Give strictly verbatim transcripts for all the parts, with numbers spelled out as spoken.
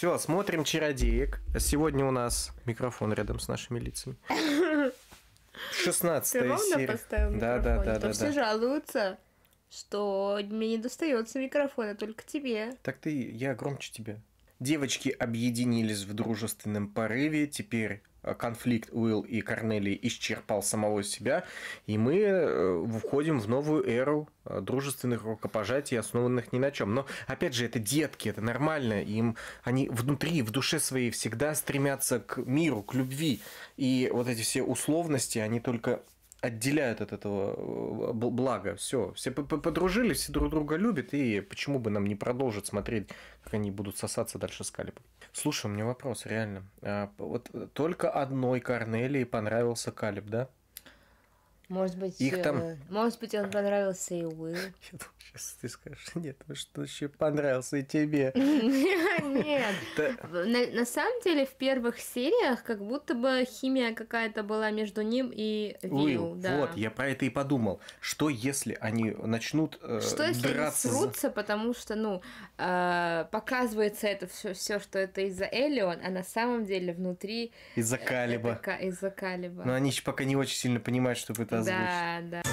Все, смотрим «Чародеек». Сегодня у нас микрофон рядом с нашими лицами. шестнадцатая серия. Поставил да, микрофон? да, да, То да, все да. жалуются, что мне не достается микрофона, только тебе. Так ты, я громче тебя. Девочки объединились в дружественном порыве. Теперь конфликт Уилл и Корнелии исчерпал самого себя, и мы входим в новую эру дружественных рукопожатий, основанных ни на чем. Но, опять же, это детки, это нормально. Им, они внутри, в душе своей всегда стремятся к миру, к любви. И вот эти все условности, они только отделяют от этого блага. Все, все подружились, все друг друга любят, и почему бы нам не продолжить смотреть, как они будут сосаться дальше с Калибом. Слушай, у меня вопрос, реально. Вот только одной Корнелии понравился Калиб, да? Может быть, Их там... может быть, он понравился и Уилл. Я думаю, сейчас ты скажешь, нет, что еще понравился и тебе. Нет, на самом деле в первых сериях как будто бы химия какая-то была между ним и Уилл. Вот, я про это и подумал. Что если они начнут драться? Что если они срутся, потому что, ну, показывается это все, что это из-за Элион, а на самом деле внутри... Из-за Калиба. Из-за Калиба. Но они еще пока не очень сильно понимают, что это озвучить. Да, да.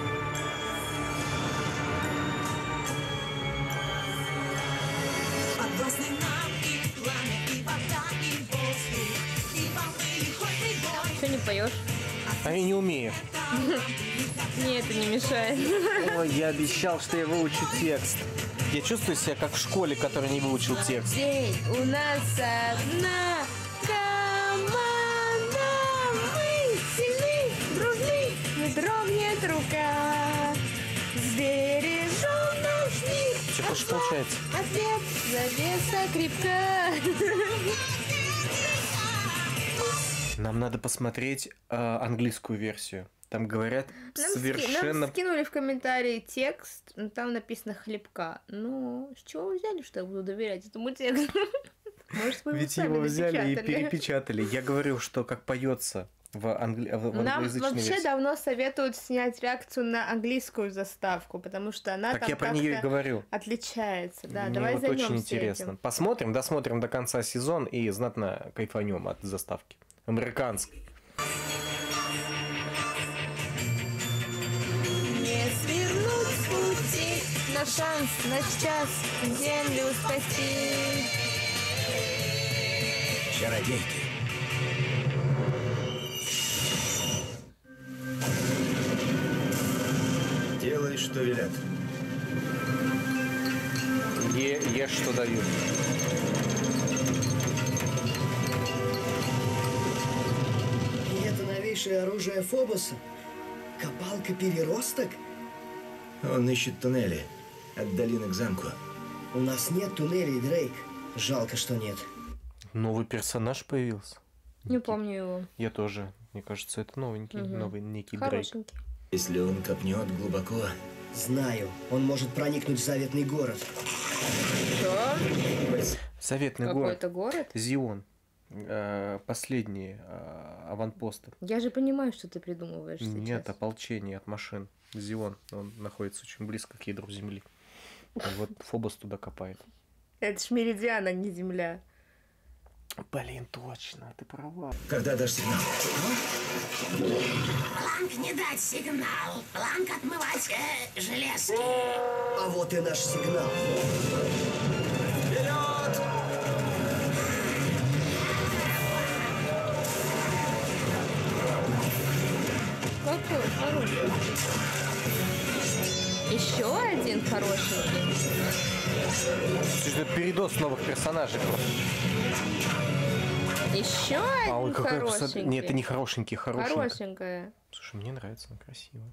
Что не поешь? А я не умею. Мне это не мешает. Ой, я обещал, что я выучу текст. Я чувствую себя как в школе, который не выучил текст. День у нас одна команда. Мы сильны, дружны, не дрогнет рука. Сбережем наш мир. Что ж получается? Ответ, завеса крепка. Нам надо посмотреть э, английскую версию. Там говорят нам совершенно... Нам скинули в комментарии текст, там написано «хлебка». Ну, с чего вы взяли, что я буду доверять этому тексту? Может, вы Ведь его взяли и перепечатали. Я говорю, что как поется в, англи... в нам англоязычной вообще версии. Давно советуют снять реакцию на английскую заставку, потому что она так там я про нее и говорю. Отличается. Да, Мне давай вот очень займемся интересно. этим. Посмотрим, досмотрим до конца сезон и знатно кайфанем от заставки. Американской. Не свернуть с пути, на шанс, на час землю спасти. Чародейки. Делай, что велят. Е, ешь, что дают. И это новейшее оружие Фобоса? Копалка-переросток? Он ищет туннели от долины к замку. У нас нет туннелей, Дрейк. Жалко, что нет. Новый персонаж появился. Не Некий. Помню его. Я тоже. Мне кажется, это новенький, угу. новый некий Хорошенький. Дрейк. Если он копнет глубоко... Знаю. Он может проникнуть в заветный город. Что? Заветный Какой-то город? город? Зион. Последние аванпосты. Я же понимаю, что ты придумываешь сейчас. Нет, ополчение от машин. Зион. Он находится очень близко к ядру Земли. Вот Фобос туда копает. Это ж Меридиан, а не Земля. Блин, точно, ты права. Когда дашь сигнал? Планк не дать сигнал. Планк отмывать э, железки. А вот и наш сигнал. Вперед! Какой хороший. Еще один хорошенький. Это передос новых персонажей просто. Еще а один хорошенький. Нет, это не хорошенький, хорошенький. Хорошенькая. Слушай, мне нравится, она красивая.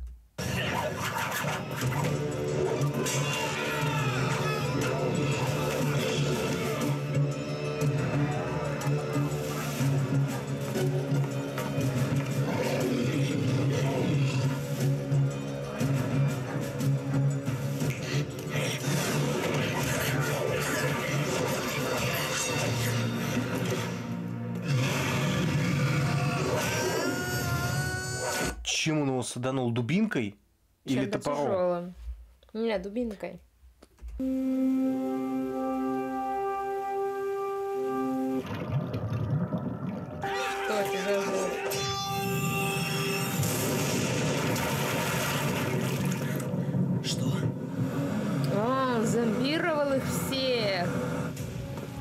Чем он его саданул? Дубинкой? Или топором? Тяжелым. Нет, дубинкой.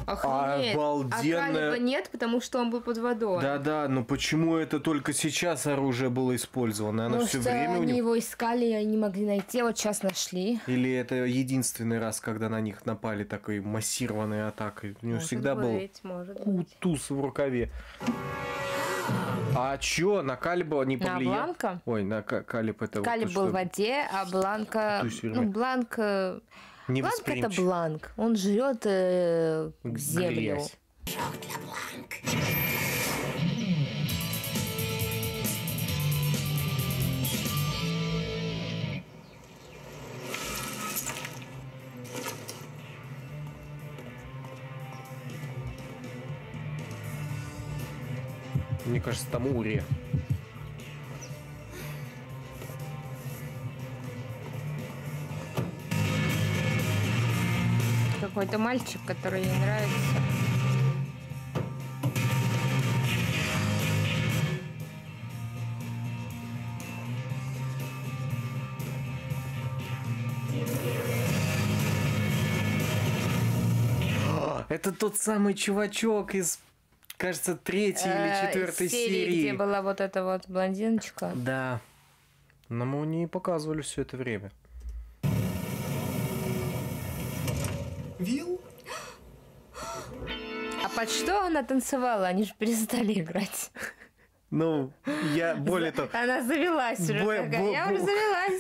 Охренеть. Обалденная. А Калиба нет, потому что он был под водой. Да-да, но почему это только сейчас оружие было использовано? Оно Может, все время у они них... его искали, и не могли найти, вот сейчас нашли. Или это единственный раз, когда на них напали такой массированной атакой? У него Может всегда быть, был может быть. туз в рукаве. А чё, на Калиба не На повлиял? Бланка? Ой, на Ка- Калиб это... вот Калиб то, был что в воде, а Бланка... тусить Ну, время. Бланк... э, не Бланк это восприимчив. Бланк. Он жрет э, землю. Грязь. Жёг для Бланк. Мне кажется, там Урия. Какой-то мальчик, который ей нравится. Это тот самый чувачок из, кажется, третьей или Э, четвертой серии, серии. где была вот эта вот блондиночка. Да. Но мы не показывали все это время. Вилл? А под что она танцевала? Они же перестали играть. Ну, я более того... Она завелась уже. Бо- такая, бо- Я бо- уже завелась.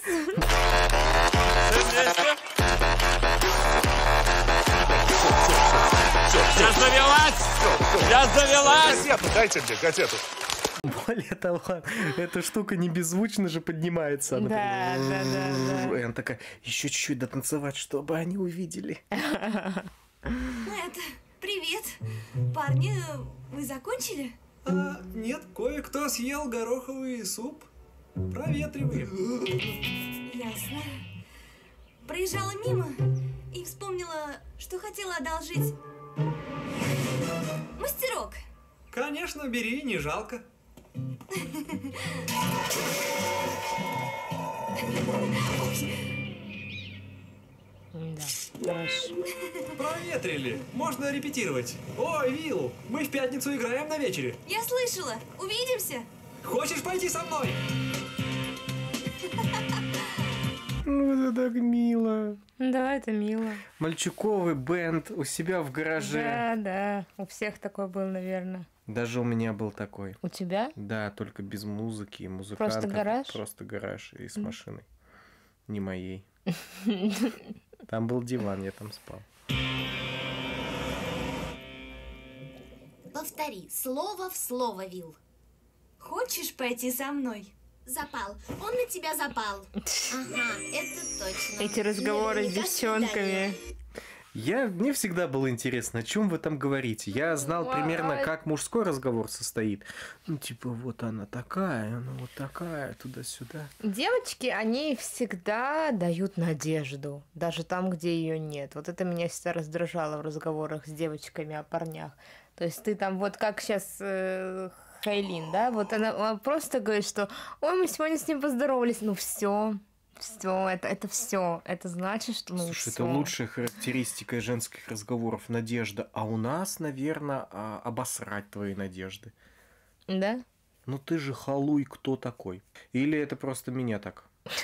Я завелась! Я завелась! Газету, дайте мне газету. Более того, эта штука не беззвучно же поднимается. Она Да, прям- да, да, да. И она такая, еще чуть-чуть дотанцевать, чтобы они увидели. Это, привет. Парни, вы закончили? А, нет, кое-кто съел гороховый суп. Проветриваем. Ясно. Проезжала мимо и вспомнила, что хотела одолжить мастерок. Конечно, бери, не жалко. Да, хорошо. Проветрили. Можно репетировать. Ой, Вилл, мы в пятницу играем на вечере. Я слышала. Увидимся. Хочешь пойти со мной? Ну, это так мило. Да, это мило. Мальчуковый бенд у себя в гараже. Да, да. У всех такой был, наверное. Даже у меня был такой. У тебя? Да, только без музыки и музыкантов. Просто гараж? Просто гараж и с машиной. Не моей. Там был диван, я там спал. Повтори, слово в слово, Вилл. Хочешь пойти со мной? Запал. Он на тебя запал. Ага, это точно. Эти разговоры с Наверняка девчонками. свидание. Я, мне всегда было интересно, о чем вы там говорите. Я знал Ой. примерно, как мужской разговор состоит. Ну, типа, вот она такая, ну, вот такая, туда-сюда. Девочки, они всегда дают надежду, даже там, где ее нет. Вот это меня всегда раздражало в разговорах с девочками о парнях. То есть ты там, вот как сейчас э, Хейлин, да, вот она, она просто говорит, что ой, мы сегодня с ним поздоровались, ну все, все, это, это все, это значит, что ну Слушай, всё. это лучшая характеристика женских разговоров — надежда. А у нас, наверное, а, обосрать твои надежды. Да? Ну ты же халуй, кто такой? Или это просто меня так?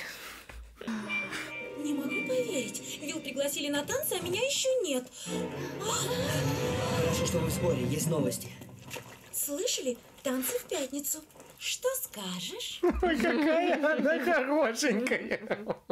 Не могу поверить. Вилл пригласили на танцы, а меня еще нет. Хорошо, что вы в сборе, есть новости. Слышали? Танцы в пятницу. Что скажешь? Ой, какая она хорошенькая.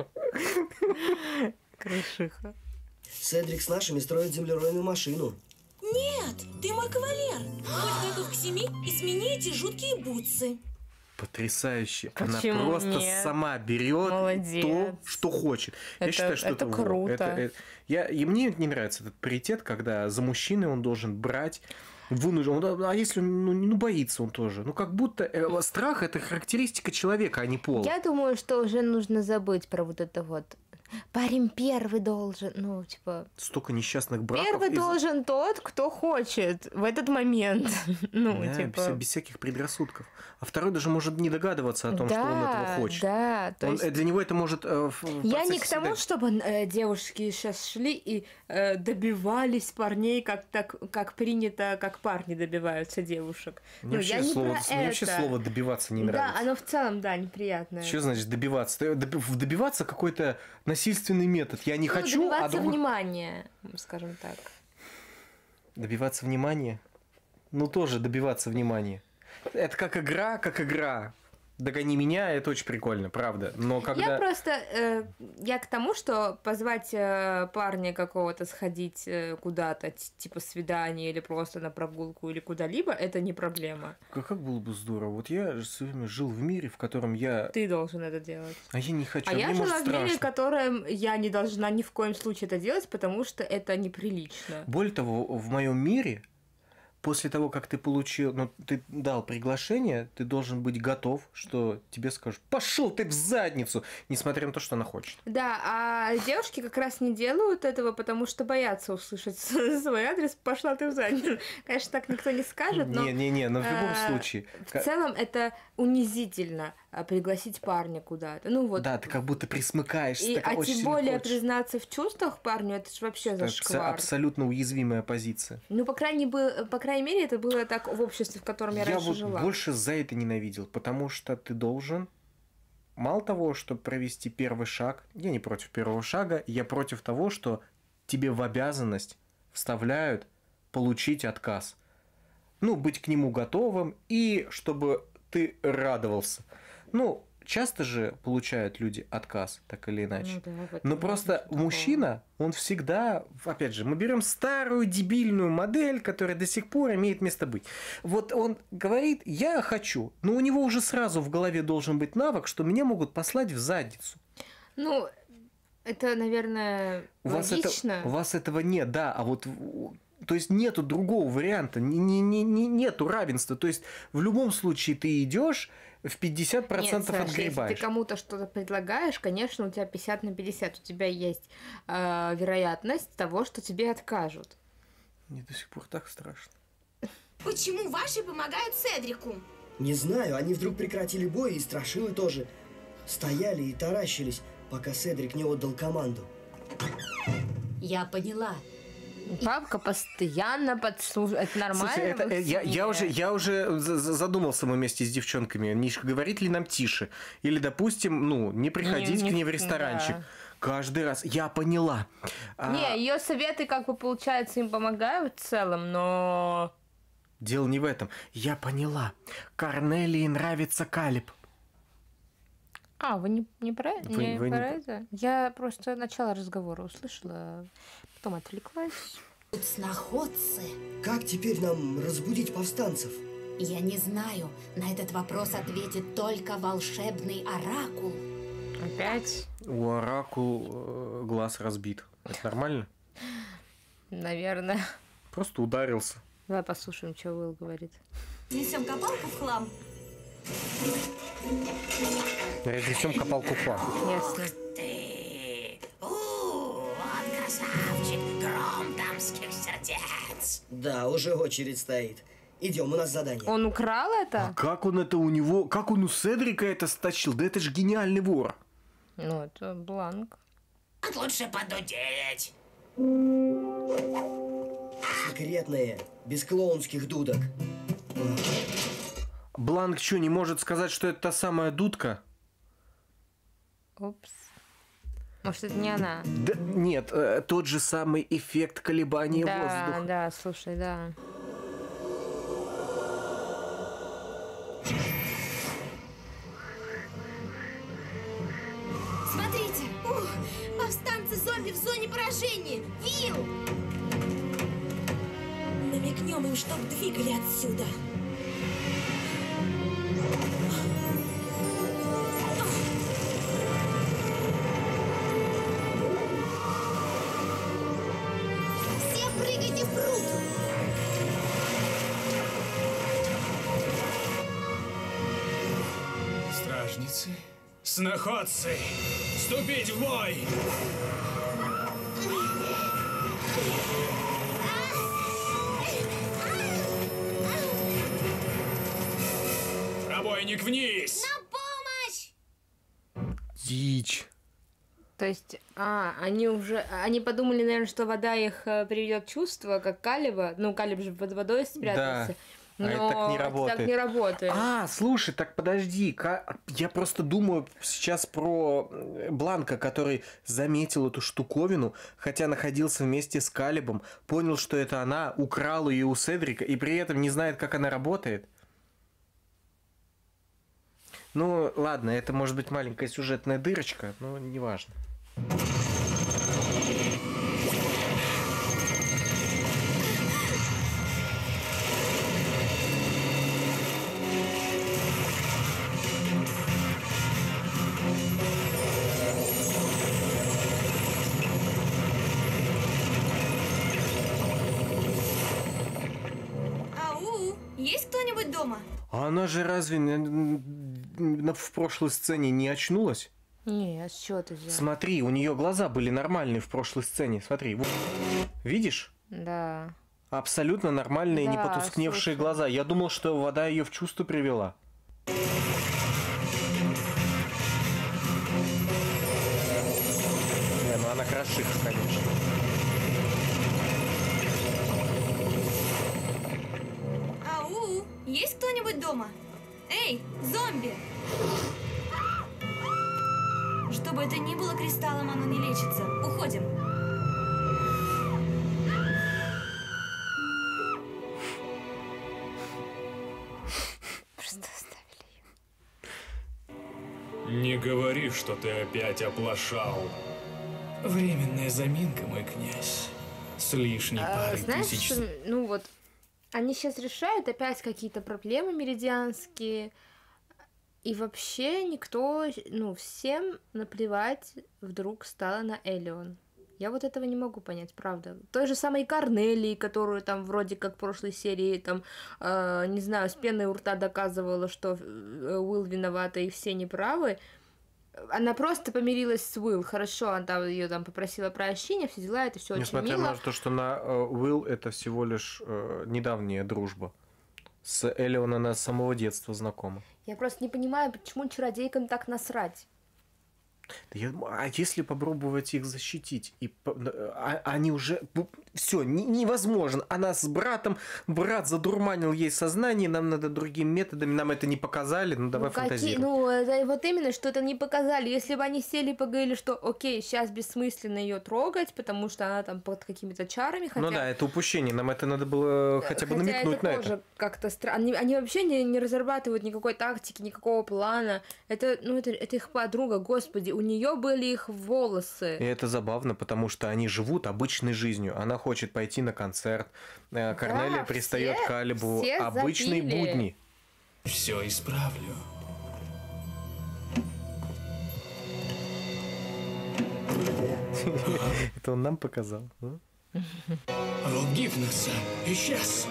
Крышиха. Седрик с нашими строит землеройную машину. Нет, ты мой кавалер. Будь готов к семи и смени эти жуткие бутсы. Потрясающе. Почему Она просто нет? сама берет Молодец. то, что хочет. Я Это- считаю, что это это, круто. это- это- я, и мне не нравится этот паритет, когда за мужчиной он должен брать. Вынужден. Он- а если он ну, ну, боится он тоже? Ну, как будто э, страх — это характеристика человека, а не пола. Я думаю, что уже нужно забыть про вот это вот Парень первый должен, ну, типа... Столько несчастных браков. Первый из- должен тот, кто хочет в этот момент. Ну, Да, типа... без, без всяких предрассудков. А второй даже может не догадываться о том, да, что он этого хочет. Да, то Он- есть... э, Для него это может... э, в- в Я не процессе к тому, свидания- чтобы э, девушки сейчас шли и э, добивались парней, как, так, как принято, как парни добиваются девушек. Мне Ну, я вообще, не слово, про мне вообще это. слово «добиваться» не Да, нравится. оно в целом, да, неприятное. Что значит добиваться? Ты- доби- в- Добиваться какой-то насильственный метод. Я не Ну, хочу, а добиваться другой... внимания, скажем так. Добиваться внимания? Ну, тоже добиваться внимания. Это как игра, как игра. Догони меня, это очень прикольно, правда. Но когда... Я просто, э, я к тому, что позвать э, парня какого-то сходить э, куда-то, т- типа свидание или просто на прогулку или куда-либо, это не проблема. Как, как было бы здорово. Вот я же все время жил в мире, в котором я... Ты должен это делать. А я не хочу, А мне я может жила в мире, в страшно. котором я не должна ни в коем случае это делать, потому что это неприлично. Более того, в моем мире, после того, как ты получил, ну, ты дал приглашение, ты должен быть готов, что тебе скажут: пошел ты в задницу, несмотря на то, что она хочет. Да, а девушки как раз не делают этого, потому что боятся услышать свой адрес. Пошла ты в задницу. Конечно, так никто не скажет, но... Не-не-не, но в любом э, случае. В ка- целом это унизительно а, пригласить парня куда-то. Ну вот. Да, ты как будто присмыкаешься. И, ты а очень тем сильно более хочешь. признаться в чувствах парню, это же вообще Это зашквар. абсолютно уязвимая позиция. Ну, по крайней, бы- по крайней мере, это было так в обществе, в котором я, Я раньше вот жила. больше за это ненавидел, потому что ты должен, мало того, чтобы провести первый шаг, я не против первого шага, я против того, что тебе в обязанность вставляют получить отказ. Ну, быть к нему готовым, и чтобы ты радовался. Ну, часто же получают люди отказ, так или иначе. Ну, да, в этом Но нет просто ничего такого. мужчина, он всегда, опять же, мы берем старую дебильную модель, которая до сих пор имеет место быть. Вот он говорит: я хочу, но у него уже сразу в голове должен быть навык, что меня могут послать в задницу. Ну, это, наверное, У вас, это, логично. у вас этого нет, да, а вот... То есть нету другого варианта, не, не, не, не- нету равенства. То есть в любом случае ты идешь в пятьдесят процентов Нет, Саша, если отгребаешь. ты кому-то что-то предлагаешь, конечно, у тебя пятьдесят на пятьдесят. У тебя есть э, вероятность того, что тебе откажут. Мне до сих пор так страшно. Почему ваши помогают Седрику? Не знаю, они вдруг прекратили бой, и страшилы тоже. Стояли и таращились, пока Седрик не отдал команду. Я поняла. Папка постоянно подслушивает. Это нормально? Слушай, это, в э, я, семье? я уже, я уже за- за- задумался мы вместе с девчонками, не ш- говорить ли нам тише. Или, допустим, ну, не приходить Не- к не- ней в ресторанчик. да. Каждый раз. Я поняла. А, Не, ее советы, как бы, получается, им помогают в целом, но... Дело не в этом. Я поняла. Корнелии нравится Калиб. А, вы не, не про, Вы- не вы не про про- это? Я просто начало разговора услышала, потом отвлеклась. Тут сноходцы. Как теперь нам разбудить повстанцев? Я не знаю. На этот вопрос ответит только волшебный оракул. Опять? У Оракул э, глаз разбит. Это нормально? Наверное. Просто ударился. Давай послушаем, что Уилл говорит. Несем копалку в хлам. Разнесем копалку в хлам. Ясно. Ты! У, вот красавчик, гром дамских сердец. Да, уже очередь стоит. Идем, у нас задание. Он украл А это? как он это у него... Как он у Седрика это стащил? Да это же гениальный вор. Ну, это бланк. Лучше подудеть. Секретные, без клоунских дудок. Бланк что, не может сказать, что это та самая дудка? Упс. Может, это не она? Да, нет, э, тот же самый эффект колебания Да, воздуха. да, слушай, да. Смотрите! Ух, повстанцы-зомби в зоне поражения! Вилл! Намекнем им, чтоб двигали отсюда. Все прыгайте в пруд! Стражницы, Сноходцы, вступить в бой! Пробойник вниз! На помощь! Дичь. То есть, а, они уже, они подумали, наверное, что вода их э, приведет в чувство, как Калеба. Ну, Калеб же под водой спрятался. Да. Но А это так не работает. так не работает. А, слушай, так подожди, ка- я просто думаю сейчас про Бланка, который заметил эту штуковину, хотя находился вместе с Калебом, понял, что это она, украл ее у Седрика, и при этом не знает, как она работает. Ну, ладно, это может быть маленькая сюжетная дырочка, но неважно. Ау, есть кто-нибудь дома? А она же разве на- на- в прошлой сцене не очнулась? Не, а с чего ты взял? Смотри, у нее глаза были нормальные в прошлой сцене. Смотри, вот. Видишь? Да. Абсолютно нормальные, не Да, потускневшие слушай. глаза. Я думал, что вода ее в чувство привела. Не, ну она красива, конечно. Ау, есть кто-нибудь дома? Эй, зомби! Что бы это ни было, кристаллом оно не лечится. Уходим. Просто оставили ее. Не говори, что ты опять оплошал. Временная заминка, мой князь. С лишней А, парой знаешь, тысяч... что, ну вот, они сейчас решают опять какие-то проблемы меридианские, и вообще никто, ну, всем наплевать вдруг стало на Элеон. Я вот этого не могу понять, правда. Той же самой Корнелии, которую там вроде как в прошлой серии, там, э, не знаю, с пеной у рта доказывала, что э, Уилл виновата и все неправы. Она просто помирилась с Уилл, хорошо, она ее там попросила прощения, все дела, это все очень Несмотря мило. на то, что на э, Уилл это всего лишь э, недавняя дружба. С Элеон она с самого детства знакома. Я просто не понимаю, почему чародейкам так насрать. Да я- а если попробовать их защитить? И, по- а- они уже... Все, невозможно. Она с братом, брат задурманил ей сознание, нам надо другими методами, нам это не показали, ну давай Ну, какие- фантазируем. ну, это вот именно, что это не показали. Если бы они сели и поговорили, что окей, сейчас бессмысленно ее трогать, потому что она там под какими-то чарами, хотя... Ну да, это упущение, нам это надо было хотя бы хотя намекнуть это на тоже это. как-то странно. Они, они вообще не, не разрабатывают никакой тактики, никакого плана. Это, ну, это, это их подруга, господи, у нее были их волосы. И это забавно, потому что они живут обычной жизнью. Она хочет пойти на концерт, э, Корнелия все- пристает к Калебу. все Обычные забили. будни. Все исправлю. Это он нам показал. ну? Рог Гипноса исчез.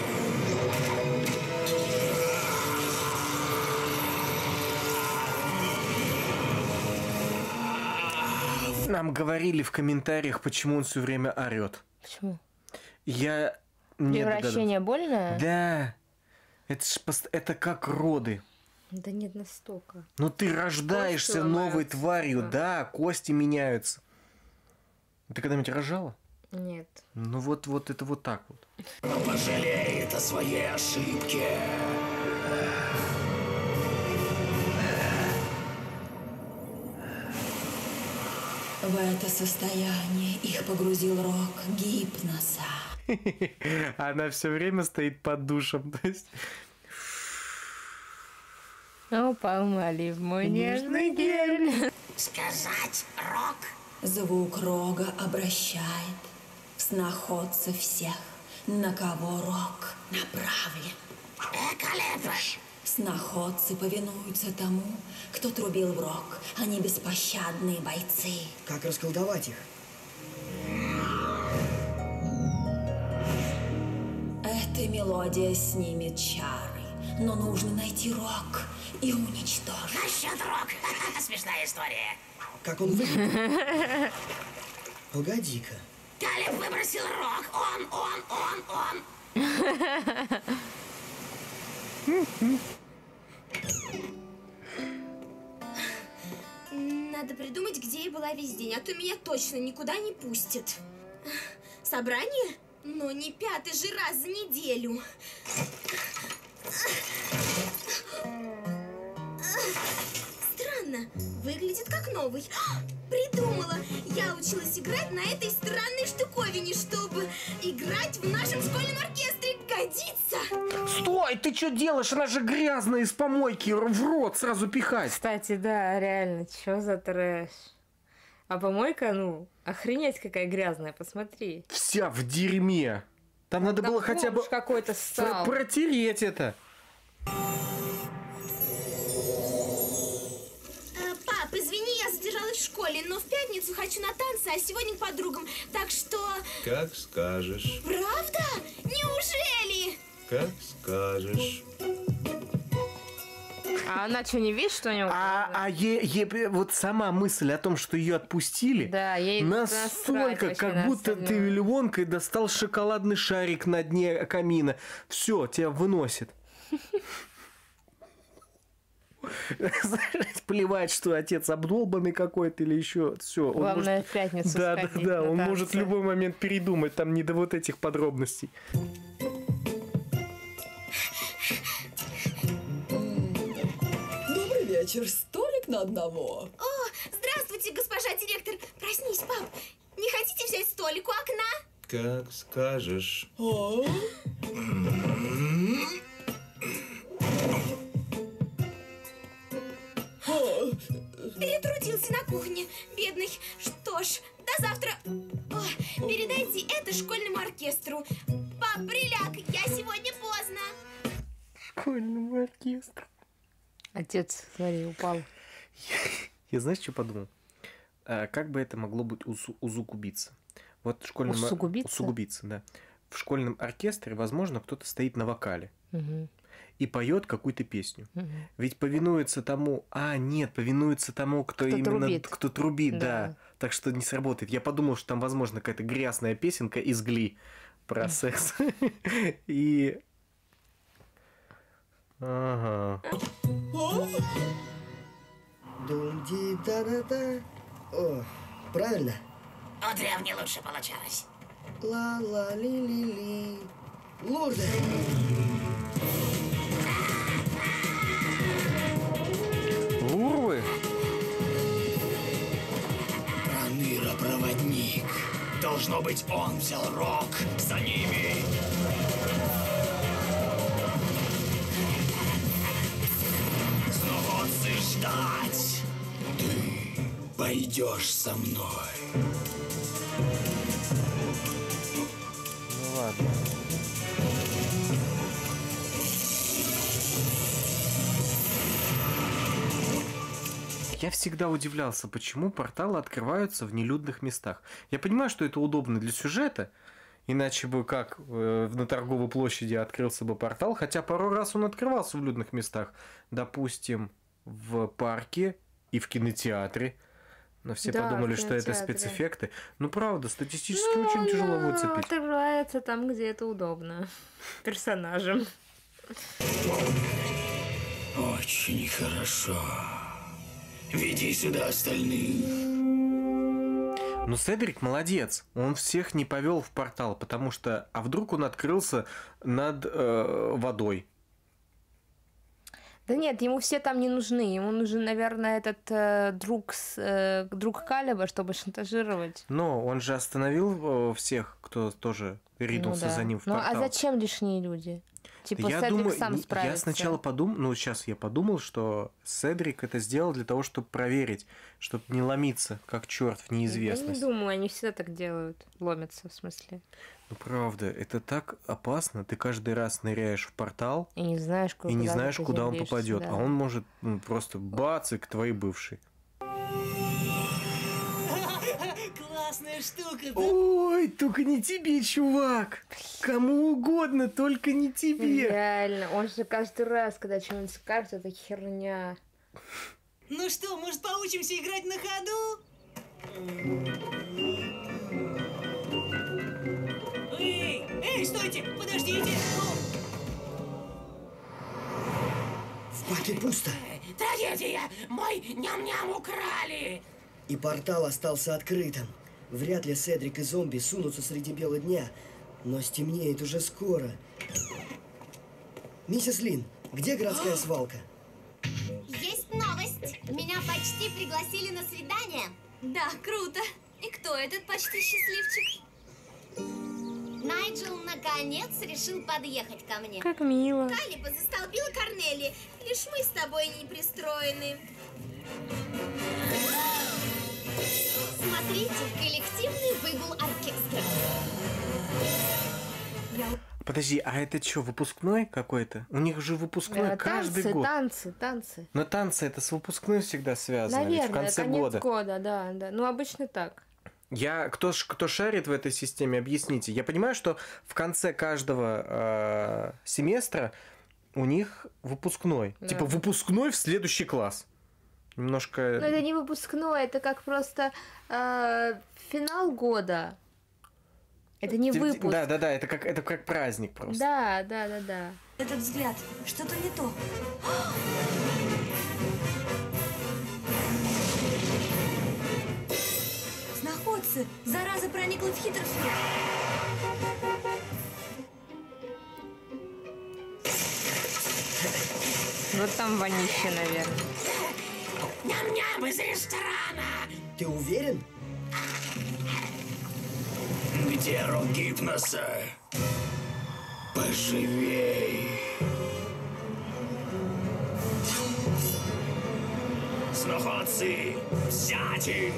Нам говорили в комментариях, почему он все время орет. Почему? Я не Превращение больное? Да. Это, ж пост- это как роды. Да нет, настолько. Ну ты рождаешься Кости новой ломаются. тварью, да, кости меняются. Ты когда-нибудь рожала? Нет. Ну вот, вот это вот так вот. Пожалеет о своей ошибке. В это состояние их погрузил рог Гипноса. Она все время стоит под душем. То есть... Опа, умали в мой нежный гель. Сказать рок? Звук рога обращает в сноходцев всех, на кого рог направлен. Экалепыш! Сноходцы повинуются тому, кто трубил в рог. Они беспощадные бойцы. Как расколдовать их? Эта мелодия снимет чары, но нужно найти рог и уничтожит. Насчет Рок. Смешная история. Как он выглядит? Погоди-ка. Калеб выбросил Рок. Он, он, он, он. Надо придумать, где я была весь день, а то меня точно никуда не пустят. Собрание? Но не пятый же раз за неделю. Странно. Выглядит как новый. Придумала. Я училась играть на этой странной штуковине, чтобы играть в нашем школьном оркестре. Годится. Стой, ты что делаешь? Она же грязная, из помойки в рот сразу пихать. Кстати, да, реально, что за трэш? А помойка, ну, охренеть какая грязная, посмотри. Вся в дерьме. Там надо Там было хотя бы какой-то ссал. про- протереть это. Пап, извини, я задержалась в школе, но в пятницу хочу на танцы, а сегодня к подругам. Так что... Как скажешь. Правда? Неужели? Как скажешь. А она что, не видит, что у него? А, а е, е- вот сама мысль о том, что ее отпустили, Да, ей настолько, насрать как вообще на будто ты остальное. Вилли достал шоколадный шарик на дне камина. Все, тебя выносит. Знаешь, плевать, что отец обдолбанный какой-то или еще. Все. Главное, в пятницу Да, да, сходить да. на Он танцы. может в любой момент передумать. Там не до вот этих подробностей. Добрый вечер. Столик на одного. О, здравствуйте, госпожа директор. Проснись, пап. Не хотите взять столик у окна? Как скажешь. О, Перетрудился на кухне, бедный. Что ж, до завтра. О, передайте это школьному оркестру. Пап, приляг, я сегодня поздно. Школьный оркестр. Отец, смотри, упал. Я знаешь, что подумал? А, как бы это могло быть усу- узугубиться? Вот в школьном... ор- Усугубиться? Усугубиться, да. В школьном оркестре, возможно, кто-то стоит на вокале Мгм. и поет какую-то песню. Мгм. Ведь повинуется тому... А, нет, повинуется тому, кто, Кто именно... трубит. Кто трубит, да. Да. Так что не сработает. Я подумал, что там, возможно, какая-то грязная песенка из Гли про секс. И... Ага. Дум-ди-да-да-да. О, правильно. У древней лучше получалось. Ла-ла-ли-ли-ли. Лурда. Урвы? Проныра-проводник. Должно быть, он взял Рок за ними. Снова ждать. Ты пойдешь со мной. Ну ладно. Я всегда удивлялся, почему порталы открываются в нелюдных местах. Я понимаю, что это удобно для сюжета, иначе бы как э, на торговой площади открылся бы портал, хотя пару раз он открывался в людных местах. Допустим, в парке и в кинотеатре. Но все Да, подумали, в что это кинотеатре. спецэффекты. Ну, правда, статистически Ну, очень тяжело она выцепить. Открывается там, где это удобно. Персонажем. Очень хорошо. Веди сюда остальных. Но Седрик молодец. Он всех не повел в портал, потому что... А вдруг он открылся над э, водой? Да нет, ему все там не нужны. Ему нужен, наверное, этот э, друг, с, э, друг Калеба, чтобы шантажировать. Но он же остановил э, всех, кто тоже ринулся Ну да. за ним в Ну портал. а зачем лишние люди? Типа я Седрик думаю, сам я справится. сначала подумал, ну сейчас я подумал, что Седрик это сделал для того, чтобы проверить, чтобы не ломиться, как черт в Я неизвестность. не думаю, они всегда так делают. Ломятся, в смысле. Ну правда, это так опасно. Ты каждый раз ныряешь в портал И не знаешь, куда, и не куда знаешь, ты куда он приземлишься, попадет, да. а он может ну, просто бац и к твоей бывшей. Классно! опасная штука. Ой, только не тебе, чувак. Кому угодно, только не тебе. Реально, он же каждый раз, когда что-нибудь скажет, это херня. Ну что, может, поучимся играть на ходу? Эй, эй, стойте, подождите. В паке пусто. Трагедия! Мой ням-ням украли! И портал остался открытым. Вряд ли Седрик и зомби сунутся среди бела дня, но стемнеет уже скоро. Миссис Лин, где городская свалка? Есть новость. Меня почти пригласили на свидание. Да, круто. И кто этот почти счастливчик? Найджел наконец решил подъехать ко мне. Как мило. Калиба застолбила Корнели. Лишь мы с тобой не пристроены. Смотрите, коллективный выгул оркестра. Подожди, а это что, выпускной какой-то? У них же выпускной Да, каждый танцы, год. танцы, танцы. Но танцы это с выпускным всегда связано. Наверное, ведь в конце конец года. года, да, да. Ну, обычно так. Я, кто, ш- кто шарит в этой системе, объясните. Я понимаю, что в конце каждого э, семестра у них выпускной. Да. Типа выпускной в следующий класс. Немножко... Но это не выпускной, это как просто э, финал года. Это не выпуск. Да, да, да, это как, это как праздник просто. Да, да, да, да. Этот взгляд, что-то не то. Сноходцы, зараза проникла в Хиттерсфилд. Вот там вонище, наверное. Ням-ням из ресторана! Ты уверен? Где рог гипноса? Поживей. Сноходцы, взять их!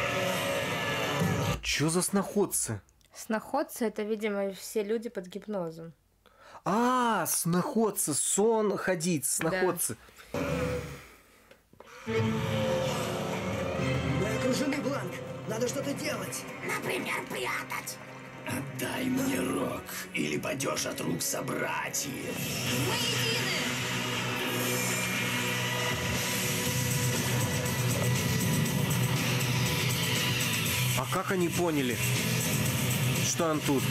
Чё за сноходцы? Сноходцы — это, видимо, все люди под гипнозом. А, сноходцы, сон ходить, сноходцы. Мы окружены, Бланк. Надо что-то делать. Например, прятать. Отдай мне рог, или падешь от рук собратьев. Мы едины! А как они поняли, что он тут?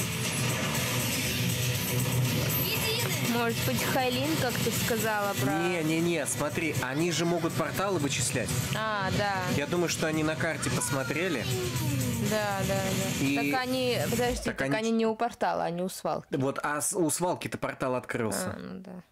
Может быть, Хайлин, как ты сказала, про... Не-не-не, смотри, они же могут порталы вычислять. А, да. Я думаю, что они на карте посмотрели. Да, да, да. И- Так они... Подожди, Так так, они- они... не у портала, они у свалки. Вот, а с- у свалки-то портал открылся. А, ну да.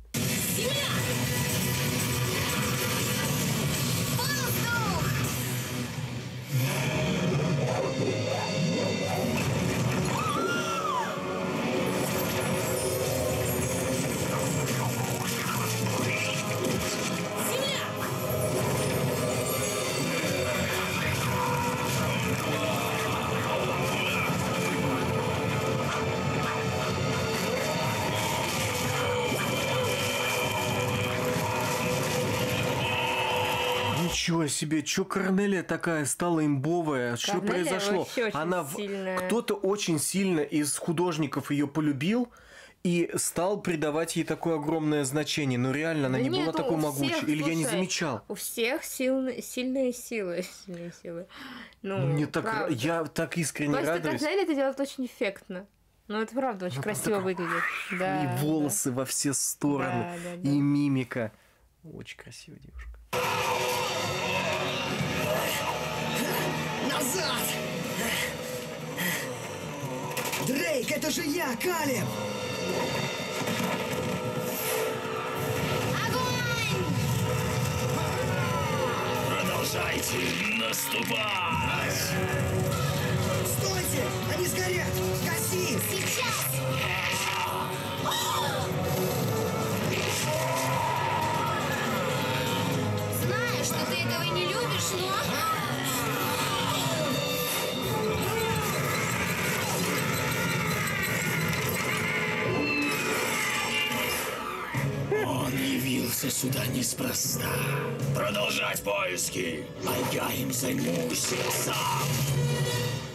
Ничего себе, чё Корнелия такая стала имбовая? Что Корнелия произошло? вообще очень Она в- сильная. Кто-то очень сильно из художников ее полюбил и стал придавать ей такое огромное значение. Но реально, она Да не нет, была у такой всех, могучей. Или я не слушай, замечал? У всех сильные, сильные силы. Сильные силы. Ну, Ну, мне так, правда. я так искренне Просто радуюсь. Корнелия это делает очень эффектно. Ну, это правда очень Ну, красиво так- выглядит. Да, И волосы во все стороны, Да, да, да. и мимика. Очень красивая девушка. Назад! Дрейк, это же я, Калеб! Продолжайте наступать! Стойте! Они сгорят! Гаси! Сейчас! Знаю, что ты этого не любишь, но... Он явился сюда неспроста. Продолжать поиски, а я им займусь сам.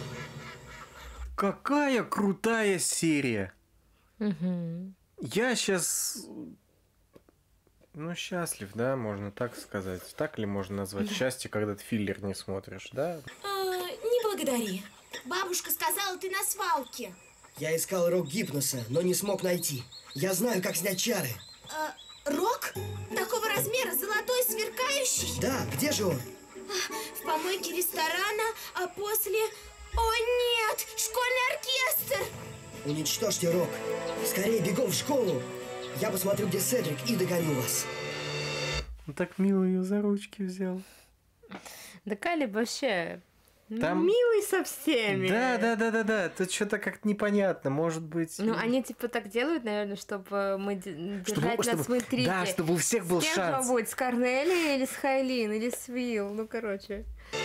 Какая крутая серия. Угу. Я сейчас... Ну, счастлив, да, можно так сказать. Так ли можно назвать счастье, когда ты филлер не смотришь, да? А, не благодари. Бабушка сказала, ты на свалке. Я искал рог гипноса, но не смог найти. Я знаю, как снять чары. А, рог? Такого размера, золотой, сверкающий? Да, где же он? В помойке ресторана, а после... О нет, школьный оркестр! Уничтожьте рог. Скорее бегом в школу. Я посмотрю, где Седрик, и догоню вас. Он так мило ее за ручки взял. Да Калиб вообще Там... милый со всеми. Да, да, да, да, да. Тут что-то как-то непонятно, может быть. Ну, они типа так делают, наверное, чтобы мы держать чтобы, на смотрите. Да, чтобы у всех был с кем шанс. же будет? С Корнелией или с Хайлин, или с Уилл? Ну, короче.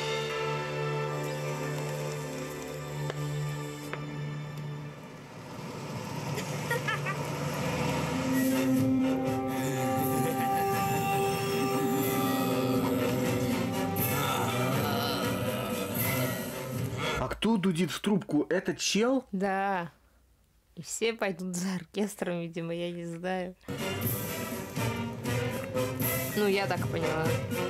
А кто дудит в трубку? Это чел? Да. И все пойдут за оркестром, видимо, я не знаю. Ну, я так поняла.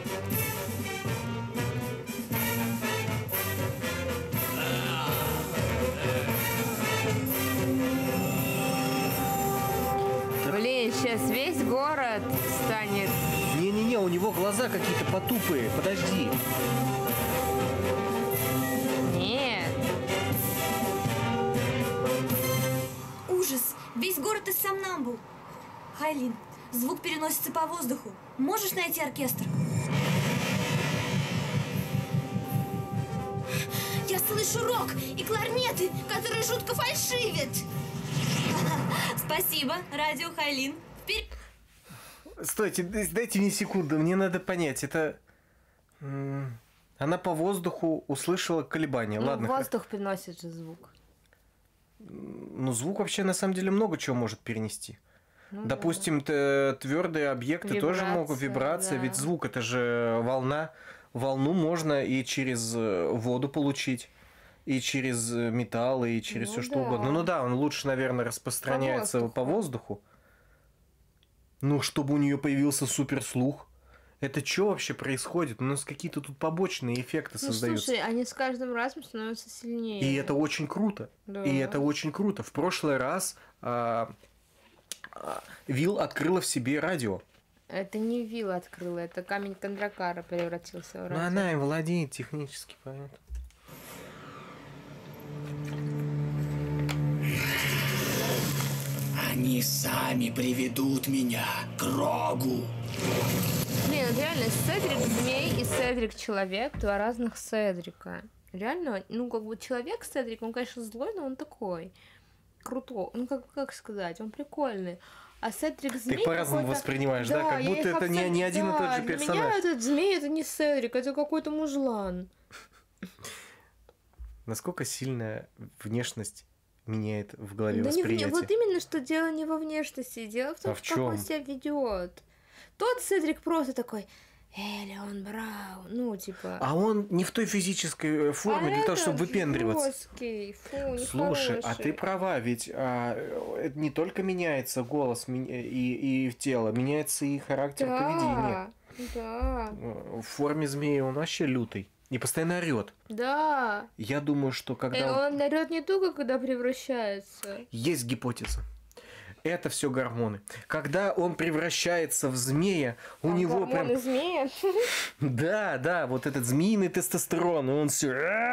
Блин, сейчас весь город станет... Не-не-не, у него глаза какие-то потупые. Подожди. Нет. Ужас! Весь город из сомнамбул. Хайлин, звук переносится по воздуху. Можешь найти оркестр? Я слышу рок и кларнеты, которые жутко фальшивят. Спасибо, радио Хайлин. Вперед! Стойте, дайте мне секунду, мне надо понять, это... Она по воздуху услышала колебания, Ну, ладно. воздух переносит же звук. Ну, звук вообще на самом деле много чего может перенести. Ну, Допустим, да. Твердые объекты Вибрация, тоже могут вибрация, да. ведь звук это же волна. Волну можно и через воду получить, и через металл, и через Ну все что да. угодно. Ну да, он лучше, наверное, распространяется По по воздуху. Ну, чтобы у нее появился суперслух. Это что вообще происходит? У нас какие-то тут побочные эффекты Ну, создаются. слушай, они с каждым разом становятся сильнее. И это очень круто. Да. И это очень круто. В прошлый раз а, а, Вилл открыла в себе радио. Это не Вилл открыла, это камень Кондракара превратился в радио. Но она им владеет технически, поэтому. Они сами приведут меня к рогу. Блин, вот реально, Седрик змей и Седрик человек, два разных Седрика. Реально, ну как бы человек Седрик, он, конечно, злой, но он такой крутой. Ну как, как сказать, он прикольный. А Седрик змей... Ты по-разному воспринимаешь, да? Как я будто их это не, не один и тот да, же для персонаж. меня этот змей, это не Седрик, это какой-то мужлан. Насколько сильная внешность меняет в голове Да не, восприятие? в- вот именно, что дело не во внешности, дело в том, А в как он чём? себя ведет. Тот Седрик просто такой, Элеон Браун, ну типа... А он не в той физической э, форме для того, этот чтобы выпендриваться. жёсткий, фу, Слушай, а нехороший. ты права, ведь а, это не только меняется голос ми- и, и тело, меняется и характер поведения. Да, да, В форме змеи он вообще лютый и постоянно орет. да. Я думаю, что И когда он... он орёт не только, когда превращается. Есть гипотеза. Это все гормоны. Когда он превращается в змея, у А него гормоны прям... змея? Да, да, вот этот змеиный тестостерон, и он все...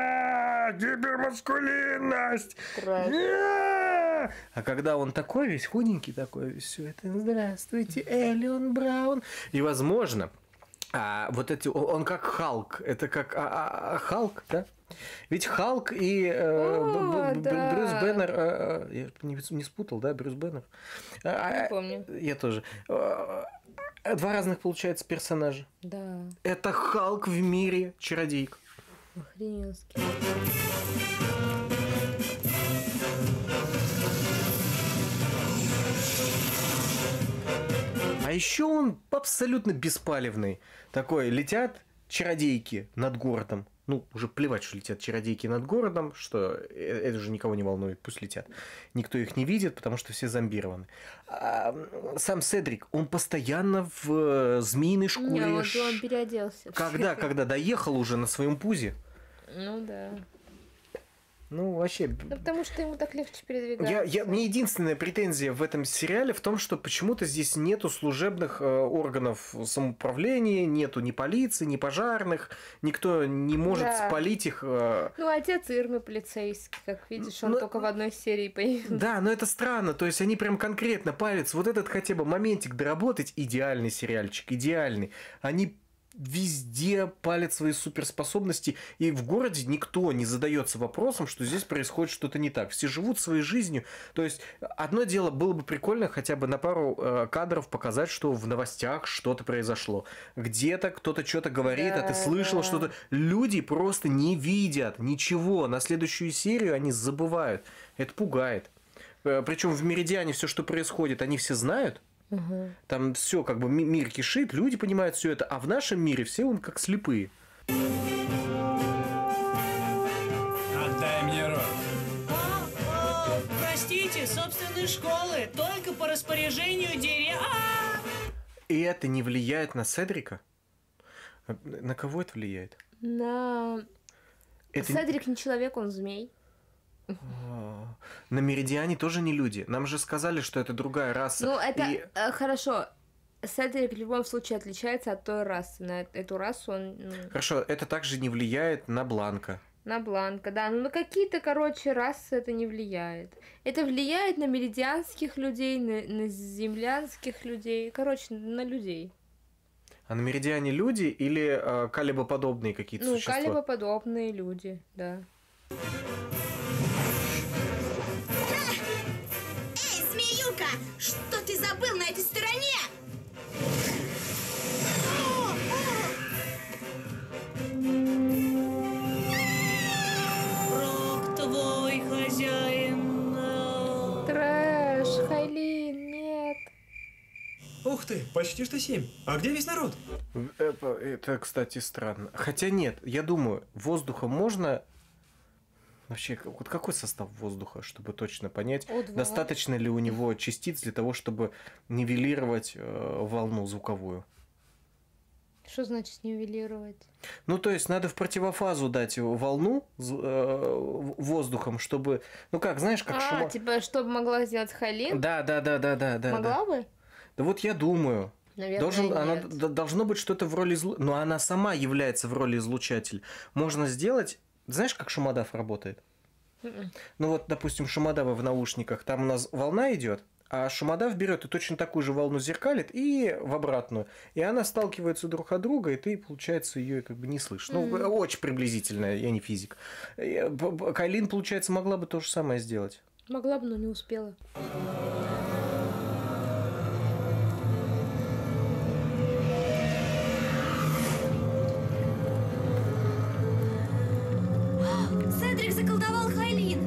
Гипермаскулинность! А когда он такой весь худенький такой, все это здравствуйте, Элеон Браун. И возможно, а, вот эти, он, он как Халк, это как а, а, а, Халк, да? Ведь Халк и э, О, Б- Б- да. Брюс Беннер, э, э, я не, не спутал, да, Брюс Беннер? А, Не помню. Я тоже. Э, Два разных, получается, персонажа. Да, Это Халк в мире чародейк. охрененский. А еще он абсолютно беспалевный. Такой, летят чародейки над городом. ну, уже плевать, что летят чародейки над городом, что это уже никого не волнует, пусть летят. Никто их не видит, потому что все зомбированы. А сам Седрик, он постоянно в змеиной шкуре. Не, вот он переоделся. Когда, когда доехал уже на своем пузе. Ну да. Ну, вообще... Ну, потому что ему так легче передвигаться. Я, я, мне единственная претензия в этом сериале в том, что почему-то здесь нету служебных э, органов самоуправления, нету ни полиции, ни пожарных, никто не может да. спалить их. Э... Ну, отец Ирмы полицейский, как видишь, он но... только в одной серии появился. Да, но это странно, то есть они прям конкретно палятся. Вот этот хотя бы моментик доработать, идеальный сериальчик, идеальный. Они везде палят свои суперспособности, и в городе никто не задается вопросом, что здесь происходит что-то не так. Все живут своей жизнью. То есть, одно дело, было бы прикольно хотя бы на пару э, кадров показать, что в новостях что-то произошло. Где-то кто-то что-то говорит, да, а ты слышал да. что-то. Люди просто не видят ничего. На следующую серию они забывают. Это пугает. Причем в Меридиане все, что происходит, они все знают. Угу. Там все как бы мир кишит, люди понимают все это, а в нашем мире все он как слепые. Отдай мне рог. О, о, простите, собственной школы, только по распоряжению деревья. И это не влияет на Седрика? На кого это влияет? На... Это... Седрик не человек, он змей. На Меридиане тоже не люди. Нам же сказали, что это другая раса. Ну, это и... хорошо. Седрик в любом случае отличается от той расы. На эту расу он... Ну... Хорошо, это также не влияет на Бланка. На Бланка, да. Ну, на какие-то, короче, расы это не влияет. Это влияет на меридианских людей, на, на землянских людей. Короче, на людей. А на Меридиане люди или э, калибоподобные какие-то ну, существа? Ну, калибоподобные люди, да. Что ты забыл на этой стороне? Рок твой хозяин. Трэш, Хайлин, нет. Ух ты, почти что семь. А где весь народ? Это, это, кстати, странно. Хотя нет, я думаю, воздуха можно... Вообще, вот какой состав воздуха, чтобы точно понять, О два. Достаточно ли у него частиц для того, чтобы нивелировать э, волну звуковую? Что значит нивелировать? Ну, то есть, надо в противофазу дать волну э, воздухом, чтобы... Ну как, знаешь, как а, шума... типа, чтобы могла сделать Хайлин? Да, да, да, да, да. Могла да. бы? Да вот я думаю. Наверное, Должен, нет. она, должно быть что-то в роли... Излу... Но она сама является в роли излучателя. Можно сделать... Знаешь, как шумодав работает? Mm-mm. Ну вот, допустим, шумодава в наушниках, там у нас волна идет, а шумодав берет и точно такую же волну зеркалит и в обратную. И она сталкивается друг от друга, и ты, получается, ее как бы не слышишь. Mm-hmm. Ну, очень приблизительно, я не физик. Хайлин, получается, могла бы то же самое сделать. Могла бы, но не успела. Седрик заколдовал Хайлин.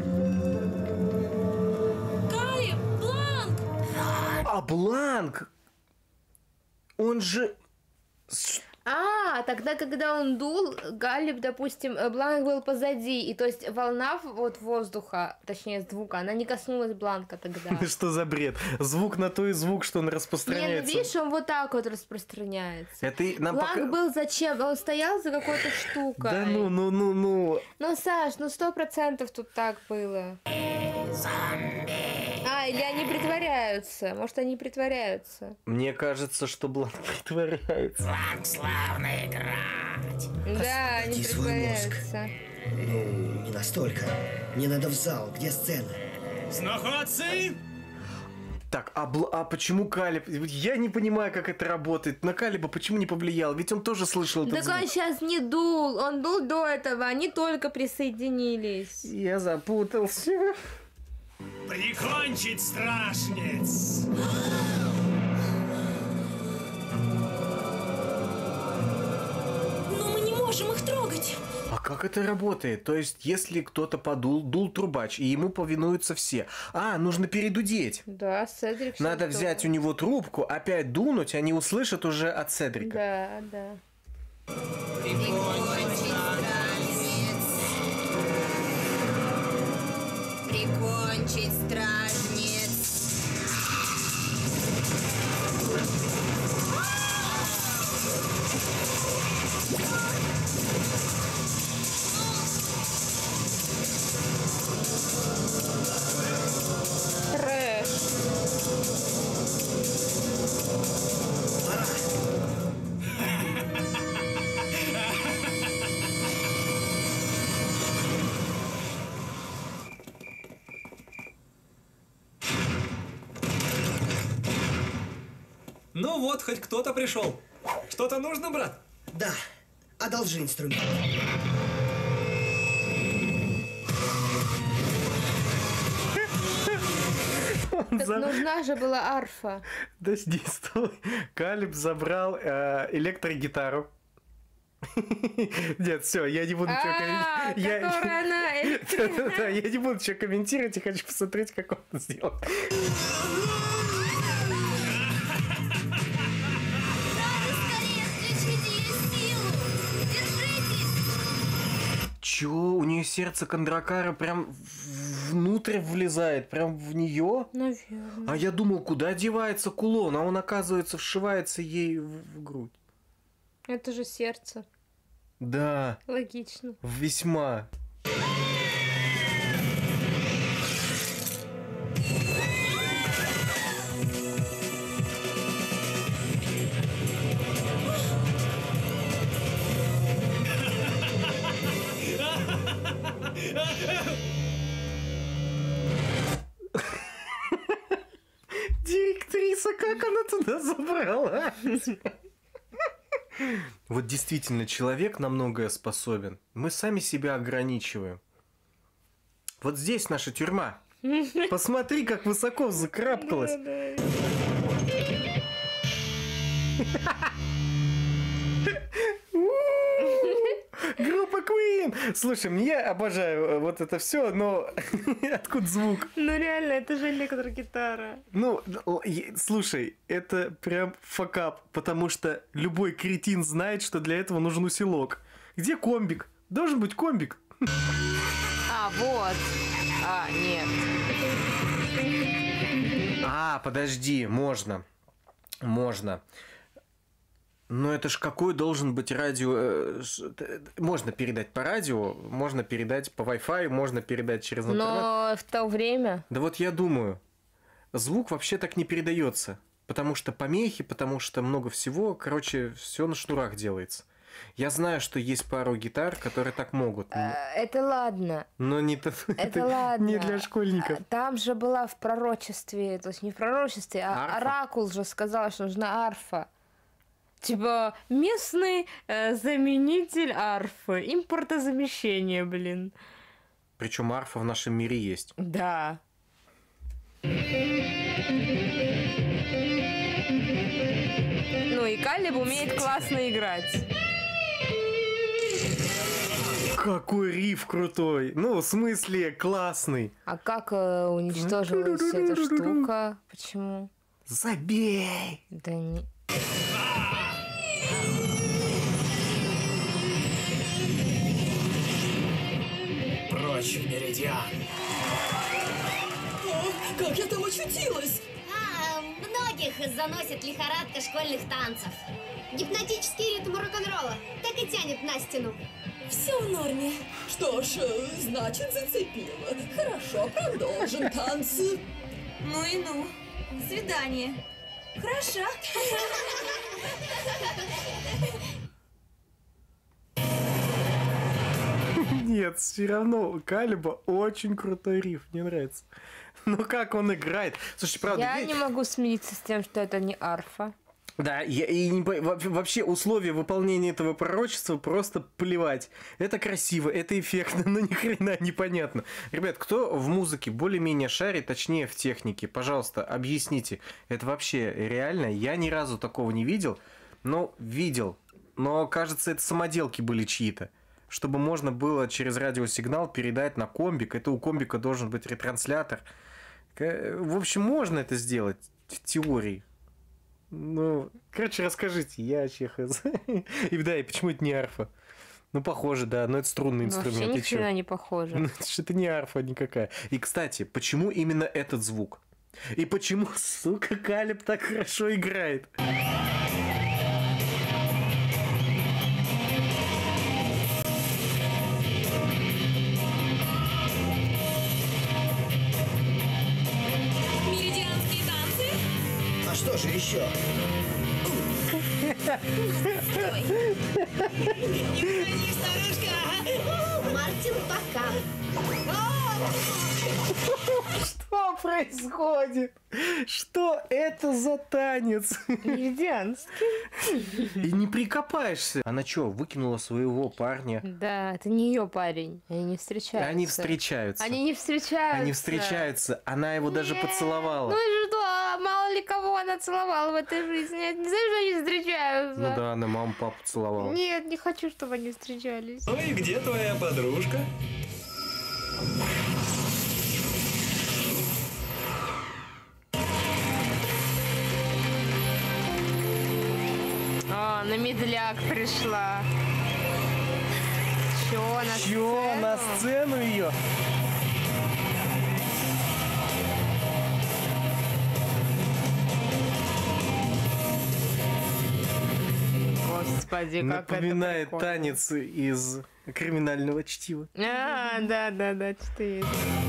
Калиб, Бланк! А Бланк? Он же... А, тогда, когда он дул, Галиб, допустим, Бланк был позади, и то есть волна вот воздуха, точнее звука, она не коснулась Бланка тогда. Что за бред? Звук на то и звук, что он распространяется. Не, ну видишь, он вот так вот распространяется. Это нам Бланк пока... был зачем? Он стоял за какой-то штукой. Да ну, ну, ну, ну. Ну, Саш, ну сто процентов тут так было. А, или они притворяются. Может, они притворяются. Мне кажется, что Бланк притворяется. Бланк славно играть. Да, они притворяются. Ну, не настолько. Мне надо в зал, где сцена. Сноходцы! Так, а, бл... а почему Калиб? Я не понимаю, как это работает. На Калиба почему не повлиял? Ведь он тоже слышал этот так звук. он сейчас не дул. Он дул до этого. Они только присоединились. Я запутался. Прикончить страшниц! Но мы не можем их трогать. А как это работает? То есть, если кто-то подул, дул трубач, и ему повинуются все. А, нужно передудеть. Да, Седрик. Надо взять у него трубку, опять дунуть, они услышат уже от Седрика. Да, да. Прикончить страшниц! закончить, стражниц. Трэш. Ну вот, хоть кто-то пришел. Что-то нужно, брат? Да. Одолжи инструмент. Так нужна же была арфа. Подожди, стой. Калиб забрал э, электрогитару. Нет, все, я не буду ничего комментировать. Я не буду ничего комментировать и хочу посмотреть, как он это сделал. Чё? У нее сердце Кондракара прям внутрь влезает, прям в нее? Наверное. А я думал, куда девается кулон, а он, оказывается, вшивается ей в, в грудь. Это же сердце. Да. Логично. Весьма. Директриса, как она туда забралась? Вот действительно, человек на многое способен. Мы сами себя ограничиваем. Вот здесь наша тюрьма. Посмотри, как высоко закрапкалась. Группа Queen! Слушай, мне обожаю вот это все, но откуда звук? Ну реально, это же электрогитара. Ну, слушай, это прям факап, потому что любой кретин знает, что для этого нужен усилок. Где комбик? Должен быть комбик. А, вот. А, нет. А, подожди, можно. Можно. Но это ж какой должен быть радио... Можно передать по радио, можно передать по Wi-Fi, можно передать через интернет. Но в то время... Да вот я думаю, звук вообще так не передается. Потому что помехи, потому что много всего. Короче, все на шнурах делается. Я знаю, что есть пару гитар, которые так могут. Это ладно. Но не, это это ладно. не для школьников. Там же была в пророчестве, то есть не в пророчестве, а арфа? оракул же сказал, что нужна арфа. Типа местный э, заменитель арфы. Импортозамещение, блин. Причем арфа в нашем мире есть. Да. Ну и Калиб умеет классно играть. Какой риф крутой! Ну, в смысле, классный. А как э, уничтожилась эта штука? Почему? Забей! Да не... Прочь в Меридиан. О, как я там очутилась? А, многих заносит лихорадка школьных танцев. Гипнотический ритм рок-н-ролла так и тянет на стену. Все в норме. Что ж, значит, зацепила. Хорошо, продолжим танцы. Ну и ну. Свидание. Хорошо. Нет, все равно у Калиба очень крутой риф, мне нравится. Ну как он играет? Слушай, правда... Я я... не могу смириться с тем, что это не арфа. Да, я, и не, вообще условия выполнения этого пророчества просто плевать. Это красиво, это эффектно, но ни хрена непонятно. Ребят, кто в музыке более-менее шарит, точнее в технике, пожалуйста, объясните. Это вообще реально? Я ни разу такого не видел. Ну, видел. Но, кажется, это самоделки были чьи-то. Чтобы можно было через радиосигнал передать на комбик. Это у комбика должен быть ретранслятор. В общем, можно это сделать в теории. Ну, короче, расскажите, я чех. И да, и почему это не арфа? Ну, похоже, да, но это струнный инструмент. Вообще ни хрена не похоже. Ну, это же это не арфа никакая. И, кстати, почему именно этот звук? И почему, сука, Калеб так хорошо играет? Меридианские танцы? А что же еще? Мартин, пока. Что происходит? Что это за танец? Меридианский. И не прикопаешься. Она что, выкинула своего парня? Да, это не ее парень. Они не встречаются. Они встречаются. Они не встречаются. Они встречаются. Она его даже поцеловала. Ну и что? Мало ли кого она целовала в этой жизни. Я не знаю, что они встречаются. Ну да, она маму, папу целовала. Нет, не хочу, чтобы они встречались. Ну и где твоя подружка? А, на медляк пришла. Чё, на Чё, сцену? на сцену ее? Господи, как Напоминает это танец из криминального чтива. А, да, да, да, что-то есть.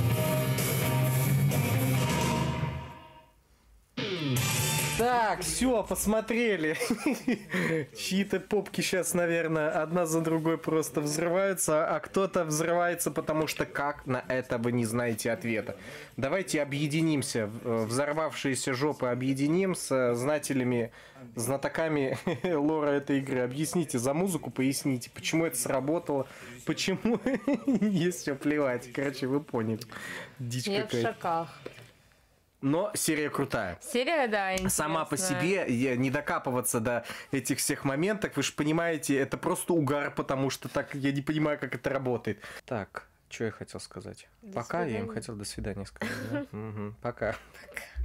Так, все, посмотрели. Чьи-то попки сейчас, наверное, одна за другой просто взрываются, а кто-то взрывается, потому что как на это вы не знаете ответа. Давайте объединимся, взорвавшиеся жопы объединим с знателями, знатоками лора этой игры. Объясните за музыку, поясните, почему это сработало, почему есть все плевать. Короче, вы поняли. Дичь Я какая-то. в шоках. Но серия крутая. Серия, да, интересная. Сама по себе, не докапываться до этих всех моментов, вы же понимаете, это просто угар, потому что так я не понимаю, как это работает. Так, что я хотел сказать? До Пока, я им свидания. хотел до свидания сказать. Да? Угу, пока. Пока.